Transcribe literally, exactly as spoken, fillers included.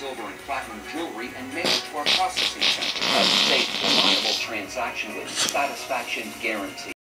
silver and platinum jewelry and mail it to our processing center. A safe, reliable transaction with satisfaction guarantee.